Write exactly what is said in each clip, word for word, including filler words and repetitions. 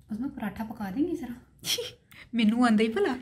उसमें पराठा पका देंगे ज़रा। मैनू आंदा ही भला।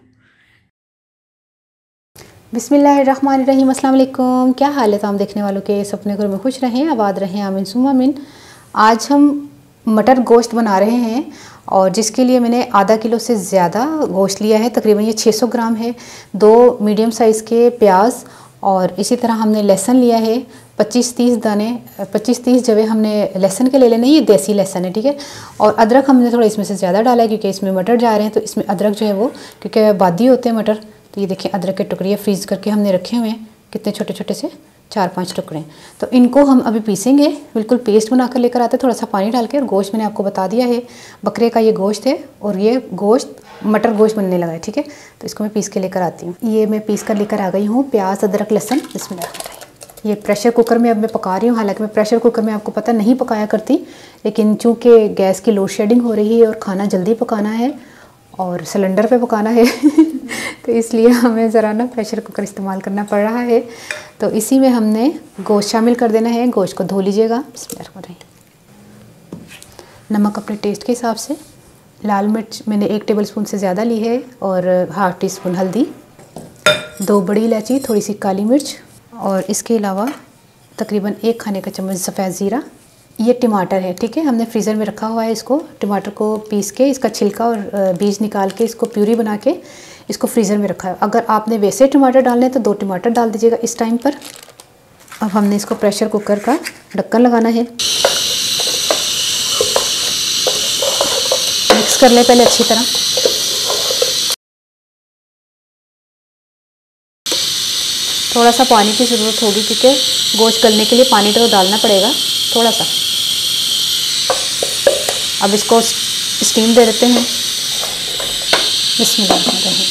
बिस्मिल्लाहिर्रहमानिर्रहीम, अस्सलाम वालेकुम। क्या हाल है तमाम देखने वालों के? सपने घर में खुश रहें, आबाद रहें, आमीन सुम्मा आमीन। आज हम मटर गोश्त बना रहे हैं और जिसके लिए मैंने आधा किलो से ज़्यादा गोश्त लिया है, तकरीबन ये छह सौ ग्राम है। दो मीडियम साइज़ के प्याज और इसी तरह हमने लहसुन लिया है पच्चीस तीस दाने, पच्चीस तीस जवे हमने लहसुन के ले लेने, ये देसी लहसुन है, ठीक है। और अदरक हमने थोड़ा इसमें से ज़्यादा डाला है क्योंकि इसमें मटर जा रहे हैं, तो इसमें अदरक जो है वो, क्योंकि बादी होते हैं मटर, तो ये देखिए अदरक के टुकड़े फ्रीज करके हमने रखे हुए हैं, कितने छोटे छोटे से, चार पांच टुकड़े। तो इनको हम अभी पीसेंगे, बिल्कुल पेस्ट बना कर लेकर आते हैं, थोड़ा सा पानी डाल के। और गोश्त मैंने आपको बता दिया है, बकरे का ये गोश्त है और ये गोश्त मटर गोश्त बनने लगा है, ठीक है। तो इसको मैं पीस के लेकर आती हूँ। ये मैं पीस कर लेकर आ गई हूँ, प्याज अदरक लहसुन। इसमें ये प्रेशर कुकर में अब मैं पका रही हूँ। हालांकि मैं प्रेशर कुकर में आपको पता नहीं पकाया करती, लेकिन चूँकि गैस की लोड शेडिंग हो रही है और खाना जल्दी पकाना है और सिलेंडर पे पकाना है तो इसलिए हमें ज़रा ना प्रेशर कुकर इस्तेमाल करना पड़ रहा है। तो इसी में हमने गोश्त शामिल कर देना है। गोश्त को धो लीजिएगा। नमक अपने टेस्ट के हिसाब से। लाल मिर्च मैंने एक टेबलस्पून से ज़्यादा ली है और हाफ टी स्पून हल्दी, दो बड़ी इलायची, थोड़ी सी काली मिर्च और इसके अलावा तकरीबन एक खाने का चम्मच सफ़ेद ज़ीरा। ये टमाटर है, ठीक है, हमने फ्रीज़र में रखा हुआ है। इसको टमाटर को पीस के इसका छिलका और बीज निकाल के इसको प्यूरी बना के इसको फ्रीज़र में रखा है। अगर आपने वैसे टमाटर डालने तो दो टमाटर डाल दीजिएगा इस टाइम पर। अब हमने इसको प्रेशर कुकर का ढक्कन लगाना है। मिक्स कर ले पहले अच्छी तरह। थोड़ा सा पानी की ज़रूरत होगी क्योंकि गोश्त गलने के लिए पानी तो डालना पड़ेगा थोड़ा सा। अब इसको स्टीम दे देते हैं। बिस्मिल्लाह।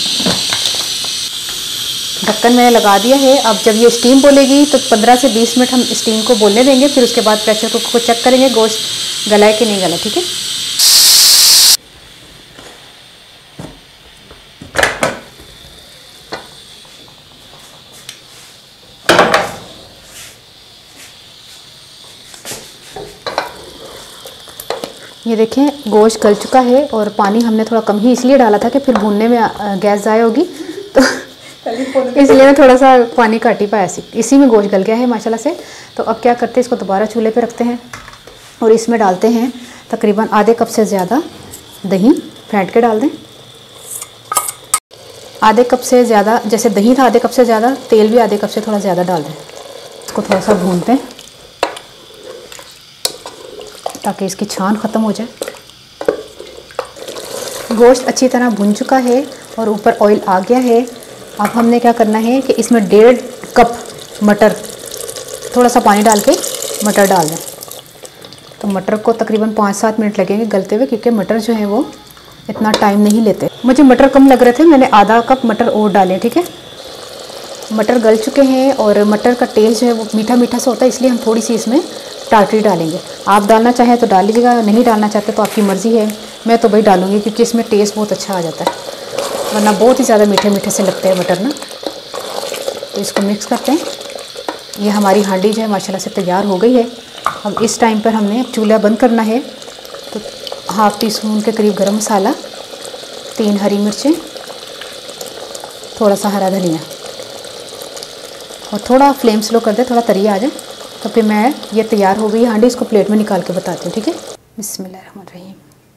ढक्कन मैंने लगा दिया है। अब जब ये स्टीम बोलेगी तो पंद्रह से बीस मिनट हम स्टीम को बोलने देंगे, फिर उसके बाद प्रेशर कुकर को चेक करेंगे गोश्त गला है कि नहीं गला, ठीक है। ये देखें गोश्त गल चुका है और पानी हमने थोड़ा कम ही इसलिए डाला था कि फिर भूनने में गैस ज़ाया होगी, तो इसलिए मैं थोड़ा सा पानी काट ही पाया। इसी में गोश्त गल गया है माशाल्लाह से। तो अब क्या करते हैं, इसको दोबारा चूल्हे पे रखते हैं और इसमें डालते हैं तकरीबन आधे कप से ज़्यादा दही। फेंट के डाल दें आधे कप से ज़्यादा, जैसे दही था आधे कप से ज़्यादा, तेल भी आधे कप से थोड़ा ज़्यादा डाल दें। इसको थोड़ा सा भूनते हैं ताकि इसकी छान ख़त्म हो जाए। गोश्त अच्छी तरह भुन चुका है और ऊपर ऑयल आ गया है। अब हमने क्या करना है कि इसमें डेढ़ कप मटर, थोड़ा सा पानी डाल के मटर डाल दें। तो मटर को तकरीबन पाँच सात मिनट लगेंगे गलते हुए, क्योंकि मटर जो है वो इतना टाइम नहीं लेते। मुझे मटर कम लग रहे थे, मैंने आधा कप मटर और डालें, ठीक है। मटर गल चुके हैं और मटर का टेस्ट जो है वो मीठा मीठा सा होता है, इसलिए हम थोड़ी सी इसमें टाटरी डालेंगे। आप डालना चाहें तो डाल लीजिएगा, नहीं डालना चाहते तो आपकी मर्ज़ी है। मैं तो भाई डालूँगी क्योंकि इसमें टेस्ट बहुत अच्छा आ जाता है, वरना बहुत ही ज़्यादा मीठे मीठे से लगते हैं मटर ना। तो इसको मिक्स करते हैं। ये हमारी हांडी जो है माशाल्लाह से तैयार हो गई है। अब इस टाइम पर हमने चूल्हा बंद करना है। तो हाफ़ टी स्पून के करीब गरम मसाला, तीन हरी मिर्चें, थोड़ा सा हरा धनिया और थोड़ा फ्लेम स्लो कर दे, थोड़ा तरी आ जाए। तो फिर मैं ये तैयार हो गई हांडी, इसको प्लेट में निकाल के बताती हूँ, ठीक है। बिस्मिल्लाहिर्रहमानिर्रहीम।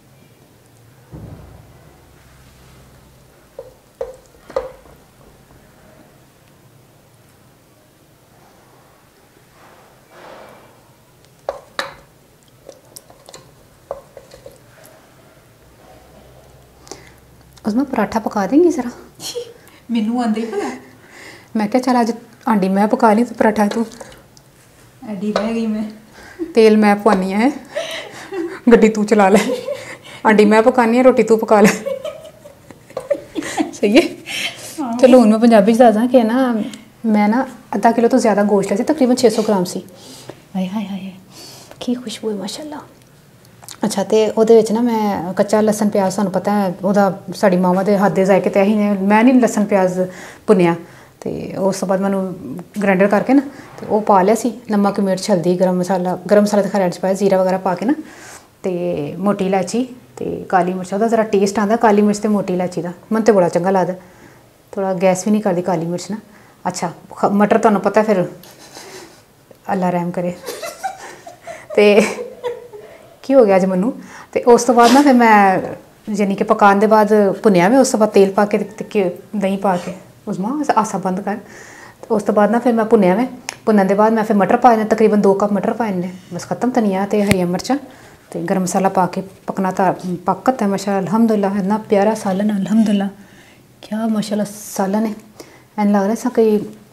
उसमें पराठा पका देंगी ज़रा। मैनू आंदा ही भला। मैं क्या, चल आज हांडी मैं पका ली तो पराठा तू। एडी रह गई मैं। तेल मैं पवानी है, गड्डी तू चला ले। हांडी मैं पकानी है, रोटी तू पका ले। सही है। चलो हूँ मैं पंजाबी दसा कि ना मैं ना अद्धा किलो तो ज़्यादा गोश्त ली, तकरीबन छे सौ ग्राम सी। हाय हाय हाय की खुशबू है माशाल्लाह। अच्छा, तो ਉਹਦੇ ਵਿੱਚ ना मैं कच्चा लसन प्याज, ਤੁਹਾਨੂੰ पता है ਉਹਦਾ ਸਾਡੀ ਮਾਵਾਂ ਦੇ ਹੱਥ ਦੇ ਜ਼ਾਇਕੇ ਤੇ ਇਹੀ ਨੇ। मैं नहीं लसन प्याज ਭੁੰਨਿਆ ਤੇ ਉਸ ਤੋਂ ਬਾਅਦ ਮੈਨੂੰ ਗ੍ਰਾਈਂਡਰ ਕਰਕੇ ਨਾ ਤੇ ਉਹ ਪਾ ਲਿਆ ਸੀ। ਨਮਕ ਮਿਰਚ ਹਲਦੀ ਗਰਮ ਮਸਾਲਾ, ਗਰਮ ਮਸਾਲਾ ਤਾਂ ਖੈਰ ਐਡ 'ਚ ਪਾਇਆ, ਜ਼ੀਰਾ ਵਗੈਰਾ ਪਾ ਕੇ ਨਾ ਤੇ ਮੋਟੀ ਇਲਾਇਚੀ तो काली मिर्च ਉਹਦਾ ज़रा टेस्ट आता काली मिर्च तो मोटी इलायची का मन तो बड़ा चंगा लगता थोड़ा गैस भी नहीं करती काली मिर्च ना। अच्छा मटर तुहानू पता फिर अल्लाह रहम करे तो की हो गया अज मैनू तो उस तो बाद ना फिर मैं यानी कि पकाने के बाद भुनिया में उस तो बाद तेल पा के दही पा के उसमें आसा बंद कर तो उस तो बाद ना फिर मैं भुनिया में भुनने के बाद मैं फिर मटर पाए ने तकरीबन दो कप मटर पाए ने बस खत्म धनिया तो हरिया मिर्चा तो गर्म मसाला पा के पकना था पकत है माशाल्लाह अल्हम्दुलिल्लाह इतना प्यारा सालन है अल्हम्दुलिल्लाह क्या माशाल्लाह सालन है एन लग रहा सा कोई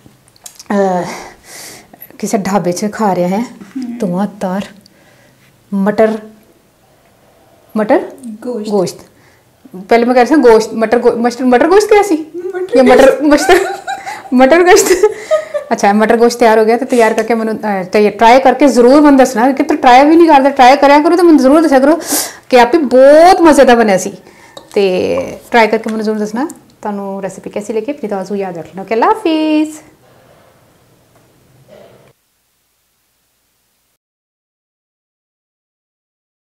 किसी ढाबे से खा रहे हैं। धुआं तार मटर मटर गोश्त गोश्त पहले मैं कह रही थी गोश्त मटर गो, मटर मटर गोश्त क्या सी या मटर मटर मटर गोश्त अच्छा मटर गोश्त तैयार हो गया तो तैयार करके मैंने ट्राई करके ज़रूर मैं दसना कि तो ट्राई भी नहीं करते ट्राई कराया करो तो मैं ज़रूर दसा करो कि आप ही बहुत मज़े का बनया सी ते ट्राई करके मैंने ज़रूर दसना तुहानू रेसिपी कैसी लगी अपनी तो याद रख लेना। ओके अल्लाह हाफिज़।